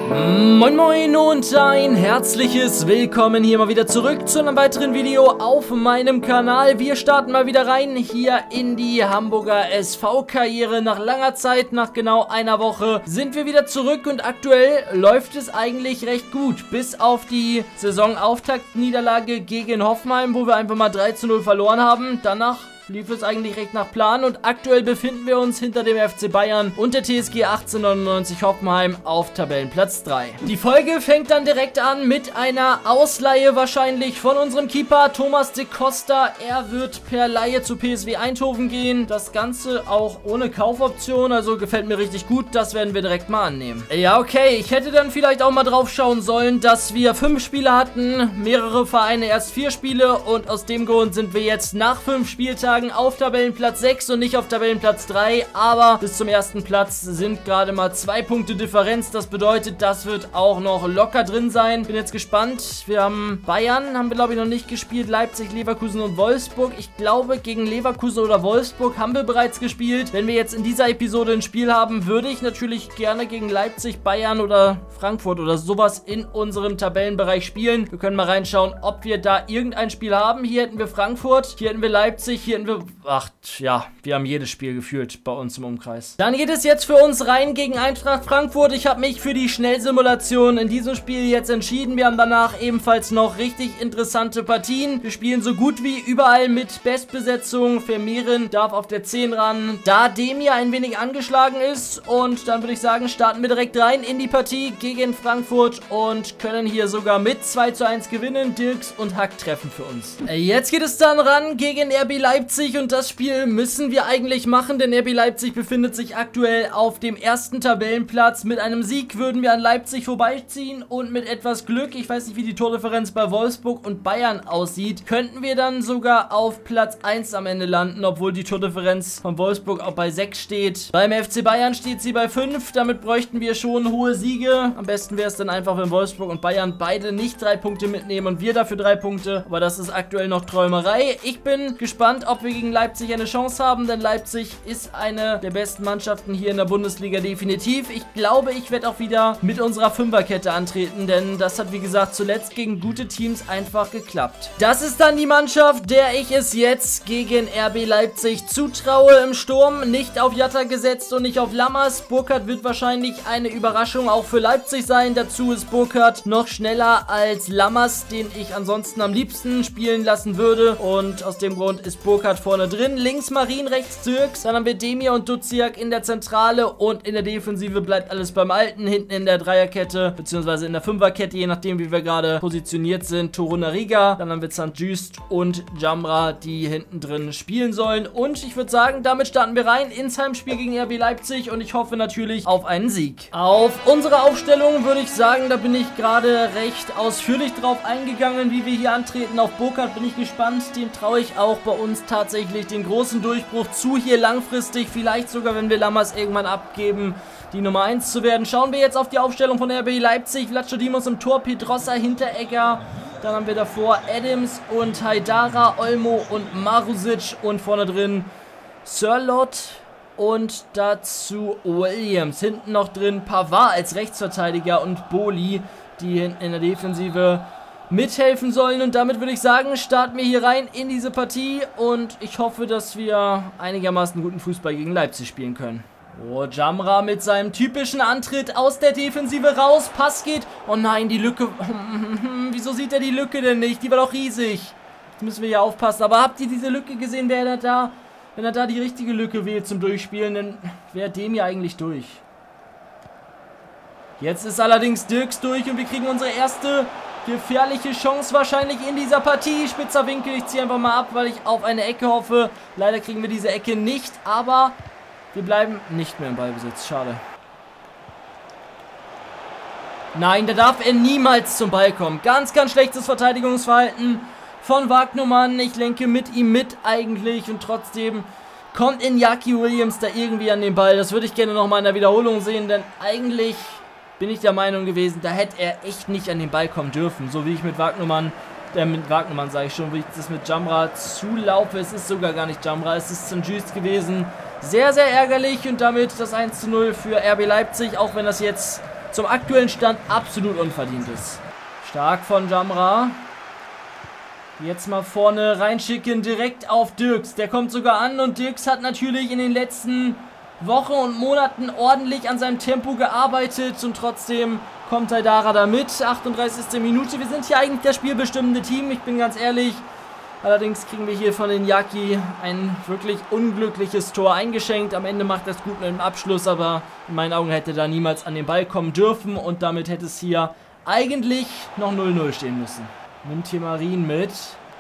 Moin Moin und ein herzliches Willkommen hier mal wieder zurück zu einem weiteren Video auf meinem Kanal. Wir starten mal wieder rein hier in die Hamburger SV-Karriere. Nach langer Zeit, nach genau einer Woche, sind wir wieder zurück und aktuell läuft es eigentlich recht gut. Bis auf die Saisonauftakt-Niederlage gegen Hoffenheim, wo wir einfach mal 3:0 verloren haben. Danach lief es eigentlich recht nach Plan und aktuell befinden wir uns hinter dem FC Bayern und der TSG 1899 Hoffenheim auf Tabellenplatz 3. Die Folge fängt dann direkt an mit einer Ausleihe wahrscheinlich von unserem Keeper Thomas de Costa. Er wird per Leihe zu PSV Eindhoven gehen. Das Ganze auch ohne Kaufoption, also gefällt mir richtig gut. Das werden wir direkt mal annehmen. Ja, okay, ich hätte dann vielleicht auch mal drauf schauen sollen, dass wir 5 Spiele hatten, mehrere Vereine erst 4 Spiele und aus dem Grund sind wir jetzt nach 5 Spieltagen auf Tabellenplatz 6 und nicht auf Tabellenplatz 3, aber bis zum ersten Platz sind gerade mal 2 Punkte Differenz. Das bedeutet, das wird auch noch locker drin sein. Bin jetzt gespannt. Wir haben Bayern, haben wir glaube ich noch nicht gespielt, Leipzig, Leverkusen und Wolfsburg. Ich glaube, gegen Leverkusen oder Wolfsburg haben wir bereits gespielt. Wenn wir jetzt in dieser Episode ein Spiel haben, würde ich natürlich gerne gegen Leipzig, Bayern oder Frankfurt oder sowas in unserem Tabellenbereich spielen. Wir können mal reinschauen, ob wir da irgendein Spiel haben. Hier hätten wir Frankfurt, hier hätten wir Leipzig, hier hätten wir... Ach, ja, wir haben jedes Spiel gefühlt bei uns im Umkreis. Dann geht es jetzt für uns rein gegen Eintracht Frankfurt. Ich habe mich für die Schnellsimulation in diesem Spiel jetzt entschieden. Wir haben danach ebenfalls noch richtig interessante Partien. Wir spielen so gut wie überall mit Bestbesetzung. Vermehren darf auf der 10 ran, da Demir ein wenig angeschlagen ist. Und dann würde ich sagen, starten wir direkt rein in die Partie gegen Frankfurt und können hier sogar mit 2:1 gewinnen. Dirks und Hack treffen für uns. Jetzt geht es dann ran gegen RB Leipzig und das Spiel müssen wir eigentlich machen, denn RB Leipzig befindet sich aktuell auf dem ersten Tabellenplatz. Mit einem Sieg würden wir an Leipzig vorbeiziehen und mit etwas Glück, ich weiß nicht, wie die Tordifferenz bei Wolfsburg und Bayern aussieht, könnten wir dann sogar auf Platz 1 am Ende landen, obwohl die Tordifferenz von Wolfsburg auch bei 6 steht. Beim FC Bayern steht sie bei 5, damit bräuchten wir schon hohe Siege. Am besten wäre es dann einfach, wenn Wolfsburg und Bayern beide nicht 3 Punkte mitnehmen und wir dafür 3 Punkte, aber das ist aktuell noch Träumerei. Ich bin gespannt, ob wir gegen Leipzig eine Chance haben, denn Leipzig ist eine der besten Mannschaften hier in der Bundesliga definitiv. Ich glaube, ich werde auch wieder mit unserer Fünferkette antreten, denn das hat wie gesagt zuletzt gegen gute Teams einfach geklappt. Das ist dann die Mannschaft, der ich es jetzt gegen RB Leipzig zutraue im Sturm. Nicht auf Jatta gesetzt und nicht auf Lammers. Burkhardt wird wahrscheinlich eine Überraschung auch für Leipzig sein. Dazu ist Burkhardt noch schneller als Lammers, den ich ansonsten am liebsten spielen lassen würde, und aus dem Grund ist Burkhardt vorne drin. Links Marin, rechts Dirks. Dann haben wir Demir und Duziak in der Zentrale und in der Defensive bleibt alles beim Alten. Hinten in der Dreierkette, beziehungsweise in der Fünferkette, je nachdem wie wir gerade positioniert sind, Torunariga. Dann haben wir St-Just und Jamra, die hinten drin spielen sollen. Und ich würde sagen, damit starten wir rein ins Heimspiel gegen RB Leipzig und ich hoffe natürlich auf einen Sieg. Auf unsere Aufstellung würde ich sagen, da bin ich gerade recht ausführlich drauf eingegangen, wie wir hier antreten. Auf Burkhardt bin ich gespannt. Dem traue ich auch bei uns tatsächlich den großen Durchbruch zu, hier langfristig, vielleicht sogar, wenn wir Lammers irgendwann abgeben, die Nummer 1 zu werden. Schauen wir jetzt auf die Aufstellung von RB Leipzig. Vlachodimos im Tor, Pedrosa, Hinteregger. Dann haben wir davor Adams und Haidara, Olmo und Marusic und vorne drin Sörloth und dazu Williams. Hinten noch drin Pavard als Rechtsverteidiger und Boli, die hinten in der Defensive mithelfen sollen. Und damit würde ich sagen, starten wir hier rein in diese Partie und ich hoffe, dass wir einigermaßen guten Fußball gegen Leipzig spielen können. Oh, Jamra mit seinem typischen Antritt aus der Defensive raus. Pass geht. Oh nein, die Lücke. Wieso sieht er die Lücke denn nicht? Die war doch riesig. Jetzt müssen wir hier aufpassen. Aber habt ihr diese Lücke gesehen? Wenn er da die richtige Lücke wählt zum Durchspielen, dann wäre dem ja eigentlich durch. Jetzt ist allerdings Dirks durch und wir kriegen unsere erste gefährliche Chance wahrscheinlich in dieser Partie. Spitzer Winkel, ich ziehe einfach mal ab, weil ich auf eine Ecke hoffe. Leider kriegen wir diese Ecke nicht, aber wir bleiben nicht mehr im Ballbesitz. Schade. Nein, da darf er niemals zum Ball kommen. Ganz, ganz schlechtes Verteidigungsverhalten von Wagnumann. Ich lenke mit ihm mit eigentlich und trotzdem kommt Iñaki Williams da irgendwie an den Ball. Das würde ich gerne nochmal in der Wiederholung sehen, denn eigentlich bin ich der Meinung gewesen, da hätte er echt nicht an den Ball kommen dürfen. So wie ich mit Wagnumann sage ich schon, wie ich das mit Jamra zulaufe. Es ist sogar gar nicht Jamra, es ist St-Just gewesen. Sehr, sehr ärgerlich und damit das 1:0 für RB Leipzig, auch wenn das jetzt zum aktuellen Stand absolut unverdient ist. Stark von Jamra. Jetzt mal vorne reinschicken, direkt auf Dirks. Der kommt sogar an und Dirks hat natürlich in den letzten Wochen und Monaten ordentlich an seinem Tempo gearbeitet und trotzdem kommt Haidara da mit. 38. Minute. Wir sind hier eigentlich das spielbestimmende Team, ich bin ganz ehrlich. Allerdings kriegen wir hier von den Yaki ein wirklich unglückliches Tor eingeschenkt. Am Ende macht das gut mit dem Abschluss, aber in meinen Augen hätte da niemals an den Ball kommen dürfen und damit hätte es hier eigentlich noch 0-0 stehen müssen. Nimmt hier Marien mit.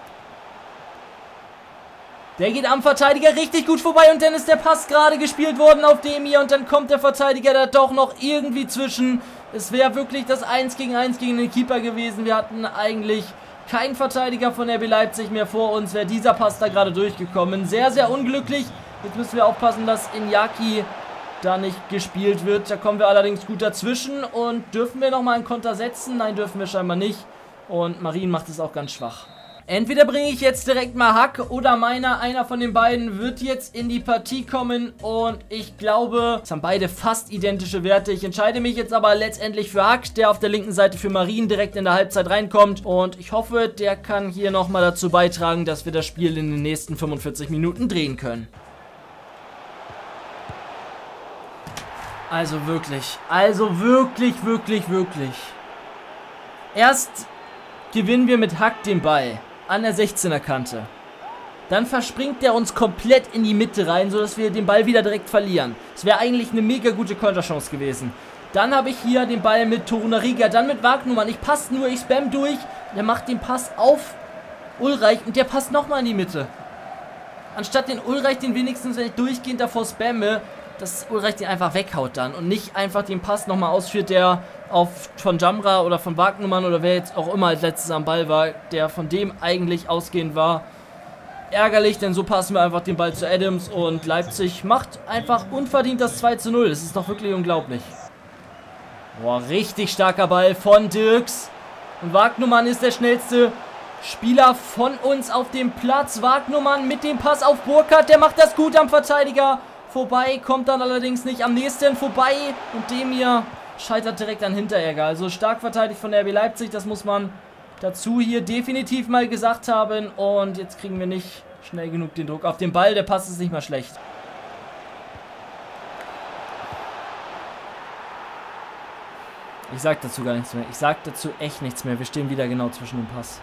Der geht am Verteidiger richtig gut vorbei und dann ist der Pass gerade gespielt worden auf dem hier und dann kommt der Verteidiger da doch noch irgendwie zwischen. Es wäre wirklich das 1 gegen 1 gegen den Keeper gewesen. Wir hatten eigentlich keinen Verteidiger von RB Leipzig mehr vor uns. Wäre dieser Pass da gerade durchgekommen. Sehr, sehr unglücklich. Jetzt müssen wir aufpassen, dass Iñaki da nicht gespielt wird. Da kommen wir allerdings gut dazwischen und dürfen wir nochmal einen Konter setzen? Nein, dürfen wir scheinbar nicht. Und Marien macht es auch ganz schwach. Entweder bringe ich jetzt direkt mal Hack oder einer von den beiden wird jetzt in die Partie kommen und ich glaube, es haben beide fast identische Werte. Ich entscheide mich jetzt aber letztendlich für Hack, der auf der linken Seite für Marien direkt in der Halbzeit reinkommt und ich hoffe, der kann hier nochmal dazu beitragen, dass wir das Spiel in den nächsten 45 Minuten drehen können. Also wirklich, wirklich. Erst gewinnen wir mit Hack den Ball an der 16er Kante. Dann verspringt der uns komplett in die Mitte rein, sodass wir den Ball wieder direkt verlieren. Das wäre eigentlich eine mega gute Konterchance gewesen. Dann habe ich hier den Ball mit Torunariga, dann mit Wagnumann. Ich passe nur, ich spam durch. Der macht den Pass auf Ulreich und der passt nochmal in die Mitte. Anstatt den Ulreich den wenigstens, wenn ich durchgehend davor spamme, dass Ulreich den einfach weghaut dann und nicht einfach den Pass nochmal ausführt, der von Jamra oder von Wagnumann oder wer jetzt auch immer als letztes am Ball war, der von dem eigentlich ausgehend war. Ärgerlich, denn so passen wir einfach den Ball zu Adams und Leipzig macht einfach unverdient das 2:0. Das ist doch wirklich unglaublich. Boah, richtig starker Ball von Dirks. Und Wagnumann ist der schnellste Spieler von uns auf dem Platz. Wagnumann mit dem Pass auf Burkhardt, der macht das gut am Verteidiger vorbei, kommt dann allerdings nicht am nächsten vorbei und dem hier scheitert direkt an Hinteregger. Also stark verteidigt von RB Leipzig, das muss man dazu hier definitiv mal gesagt haben. Und jetzt kriegen wir nicht schnell genug den Druck auf den Ball, der Pass ist nicht mal schlecht. Ich sag dazu gar nichts mehr, ich sag dazu echt nichts mehr. Wir stehen wieder genau zwischen dem Pass.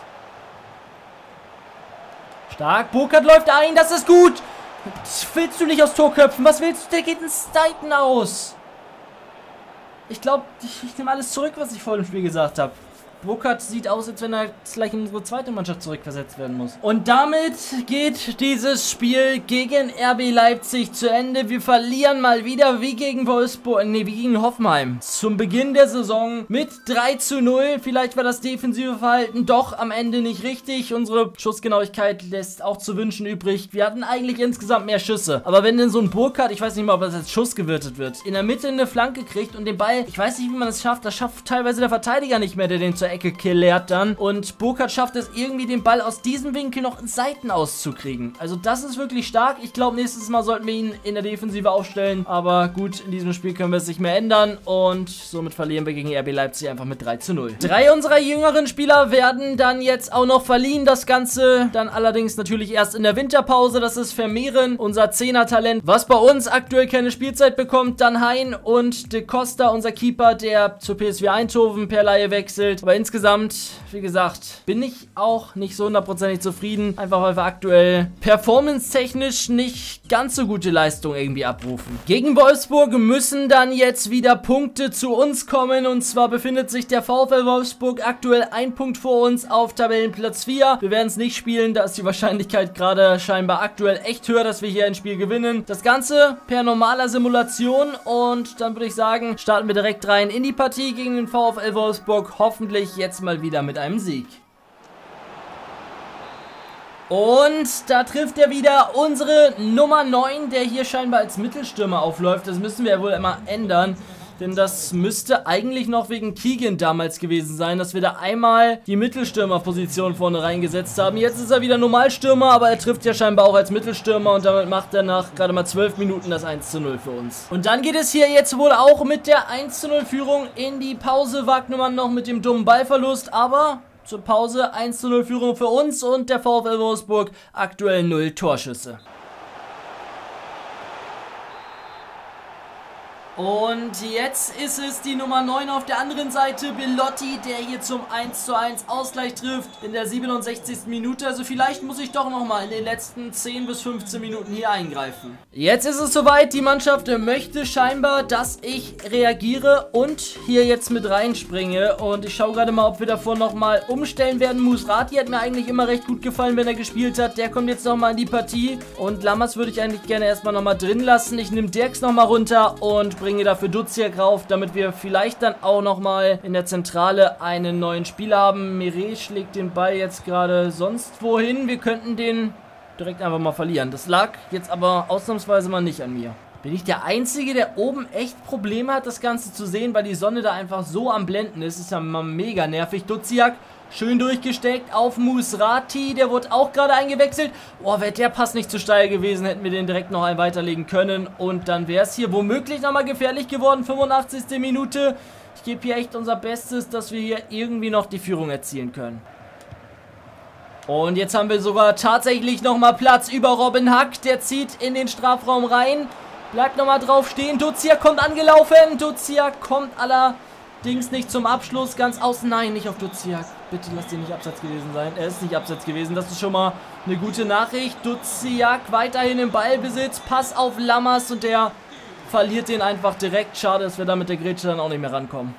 Stark, Burkhardt läuft ein, das ist gut. Willst du nicht aufs Tor köpfen? Was willst du? Der geht ins Seiten aus. Ich glaube, ich nehme alles zurück, was ich vor dem Spiel gesagt habe. Burkhardt sieht aus, als wenn er gleich in unsere zweite Mannschaft zurückversetzt werden muss. Und damit geht dieses Spiel gegen RB Leipzig zu Ende. Wir verlieren mal wieder wie gegen Wolfsburg, wie gegen Hoffenheim. Zum Beginn der Saison mit 3:0. Vielleicht war das defensive Verhalten doch am Ende nicht richtig. Unsere Schussgenauigkeit lässt auch zu wünschen übrig. Wir hatten eigentlich insgesamt mehr Schüsse. Aber wenn denn so ein Burkhardt, ich weiß nicht mal, ob das als Schuss gewertet wird, in der Mitte eine Flanke kriegt und den Ball, ich weiß nicht, wie man das schafft teilweise der Verteidiger nicht mehr, der den zur Ecke klärt dann. Und Burkhardt schafft es irgendwie, den Ball aus diesem Winkel noch ins Seiten auszukriegen. Also das ist wirklich stark. Ich glaube, nächstes Mal sollten wir ihn in der Defensive aufstellen. Aber gut, in diesem Spiel können wir es nicht mehr ändern. Und somit verlieren wir gegen RB Leipzig einfach mit 3:0. 3 unserer jüngeren Spieler werden dann jetzt auch noch verliehen. Das Ganze dann allerdings natürlich erst in der Winterpause. Das ist Vermehren, unser 10er-Talent, was bei uns aktuell keine Spielzeit bekommt. Dann Hein und De Costa, unser Keeper, der zur PSV Eindhoven per Leihe wechselt. Aber insgesamt, wie gesagt, bin ich auch nicht so hundertprozentig zufrieden. Einfach weil wir aktuell performance-technisch nicht ganz so gute Leistung irgendwie abrufen. Gegen Wolfsburg müssen dann jetzt wieder Punkte zu uns kommen. Und zwar befindet sich der VfL Wolfsburg aktuell 1 Punkt vor uns auf Tabellenplatz 4. Wir werden es nicht spielen, da ist die Wahrscheinlichkeit gerade scheinbar aktuell echt höher, dass wir hier ein Spiel gewinnen. Das Ganze per normaler Simulation. Und dann würde ich sagen, starten wir direkt rein in die Partie gegen den VfL Wolfsburg. Hoffentlich jetzt mal wieder mit einem Sieg. Und da trifft er wieder unsere Nummer 9, der hier scheinbar als Mittelstürmer aufläuft. Das müssen wir ja wohl immer ändern. Denn das müsste eigentlich noch wegen Keegan damals gewesen sein, dass wir da einmal die Mittelstürmerposition vorne reingesetzt haben. Jetzt ist er wieder Normalstürmer, aber er trifft ja scheinbar auch als Mittelstürmer und damit macht er nach gerade mal 12 Minuten das 1:0 für uns. Und dann geht es hier jetzt wohl auch mit der 1:0 Führung in die Pause. Wagnumann noch mit dem dummen Ballverlust, aber zur Pause 1:0 Führung für uns und der VfL Wolfsburg aktuell 0 Torschüsse. Und jetzt ist es die Nummer 9 auf der anderen Seite, Belotti, der hier zum 1:1 Ausgleich trifft in der 67. Minute. Also vielleicht muss ich doch nochmal in den letzten 10 bis 15 Minuten hier eingreifen. Jetzt ist es soweit, die Mannschaft möchte scheinbar, dass ich reagiere und hier jetzt mit reinspringe. Und ich schaue gerade mal, ob wir davor nochmal umstellen werden. Musrati hat mir eigentlich immer recht gut gefallen, wenn er gespielt hat. Der kommt jetzt nochmal in die Partie. Und Lammers würde ich eigentlich gerne erstmal nochmal drin lassen. Ich nehme Dirks nochmal runter und bringe dafür Duziak rauf, damit wir vielleicht dann auch nochmal in der Zentrale einen neuen Spieler haben. Meret schlägt den Ball jetzt gerade sonst wohin. Wir könnten den direkt einfach mal verlieren. Das lag jetzt aber ausnahmsweise mal nicht an mir. Bin ich der Einzige, der oben echt Probleme hat, das Ganze zu sehen, weil die Sonne da einfach so am Blenden ist. Ist ja mal mega nervig. Duziak schön durchgesteckt auf Musrati. Der wurde auch gerade eingewechselt. Oh, wäre der Pass nicht zu steil gewesen, hätten wir den direkt noch ein weiterlegen können. Und dann wäre es hier womöglich nochmal gefährlich geworden. 85. Minute. Ich gebe hier echt unser Bestes, dass wir hier irgendwie noch die Führung erzielen können. Und jetzt haben wir sogar tatsächlich nochmal Platz über Robin Hack. Der zieht in den Strafraum rein. Bleibt nochmal drauf stehen. Duziak kommt angelaufen. Duziak kommt allerdings nicht zum Abschluss. Ganz außen. Nein, nicht auf Duziak. Bitte lasst ihn nicht abseits gewesen sein. Er ist nicht abseits gewesen. Das ist schon mal eine gute Nachricht. Duziak weiterhin im Ballbesitz. Pass auf Lammers und der verliert den einfach direkt. Schade, dass wir da mit der Grätsche dann auch nicht mehr rankommen.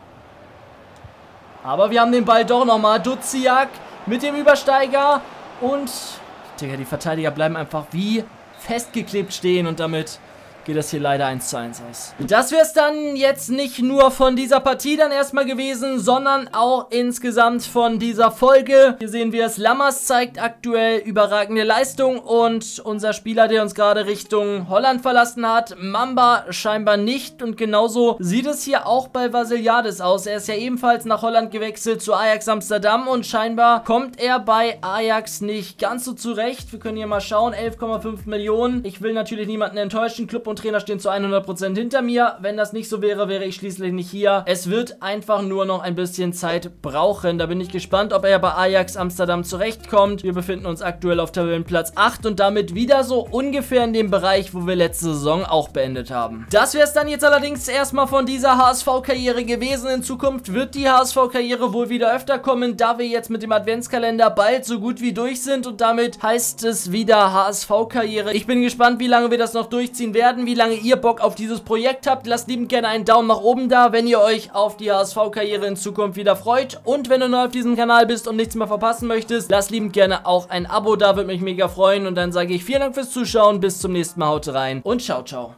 Aber wir haben den Ball doch nochmal. Duziak mit dem Übersteiger. Und, Digga, die Verteidiger bleiben einfach wie festgeklebt stehen und damit geht das hier leider 1:1 aus. Das wäre es dann jetzt nicht nur von dieser Partie dann erstmal gewesen, sondern auch insgesamt von dieser Folge. Hier sehen wir es, Lammers zeigt aktuell überragende Leistung und unser Spieler, der uns gerade Richtung Holland verlassen hat, Mamba scheinbar nicht und genauso sieht es hier auch bei Vassiliadis aus. Er ist ja ebenfalls nach Holland gewechselt zu Ajax Amsterdam und scheinbar kommt er bei Ajax nicht ganz so zurecht. Wir können hier mal schauen, 11,5 Millionen. Ich will natürlich niemanden enttäuschen, Club und Trainer stehen zu 100% hinter mir. Wenn das nicht so wäre, wäre ich schließlich nicht hier. Es wird einfach nur noch ein bisschen Zeit brauchen. Da bin ich gespannt, ob er bei Ajax Amsterdam zurechtkommt. Wir befinden uns aktuell auf Tabellenplatz 8 und damit wieder so ungefähr in dem Bereich, wo wir letzte Saison auch beendet haben. Das wäre es dann jetzt allerdings erstmal von dieser HSV-Karriere gewesen. In Zukunft wird die HSV-Karriere wohl wieder öfter kommen, da wir jetzt mit dem Adventskalender bald so gut wie durch sind und damit heißt es wieder HSV-Karriere. Ich bin gespannt, wie lange wir das noch durchziehen werden, wie lange ihr Bock auf dieses Projekt habt. Lasst liebend gerne einen Daumen nach oben da, wenn ihr euch auf die HSV-Karriere in Zukunft wieder freut. Und wenn du neu auf diesem Kanal bist und nichts mehr verpassen möchtest, lasst liebend gerne auch ein Abo da, würde mich mega freuen. Und dann sage ich vielen Dank fürs Zuschauen, bis zum nächsten Mal, haut rein und ciao, ciao.